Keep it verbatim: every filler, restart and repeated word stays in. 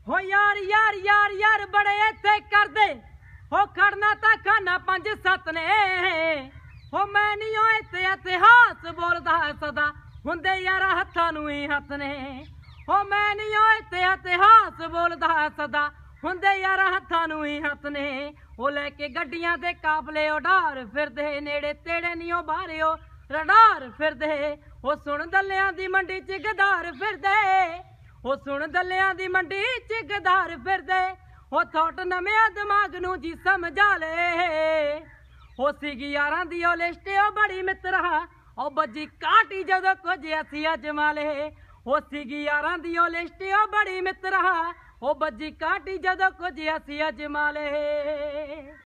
हो यार यार यार यार बड़े इत्थे कर दे हो खड़ना ता खाना पंज सत्त ने हो मैं नहीं हो इत्थे इतिहास बोलदा सदा हुंदे यारा हत्थां नूं ही हत्थ ने हो मैं नहीं हो इत्थे इतिहास बोलदा सदा हुंदे यारा हत्थां नूं ही हत्थ ने ओ लैके गड्डियां दे काबले उडार फिरदे नेड़े तेड़े नहीं ओ बाहरे ओ रडार फिरदे ओ सुन दलियां दी मंडी च गदार फिरदे ओ सुन दलियां दी मंडी च गदार फिरदे ओ थोट नमिया दिमाग नूं जी समझा ले ओ सीगी यारां दी ओ लिस्ट ओ बड़ी मित्रा ओ बजी काटी जदों कुछ असी अजमा ले ओ सीगी यारां दी ओ लिस्ट ओ बड़ी मित्रा ओ बजी काटी जदों कुछ असी अजमा ले।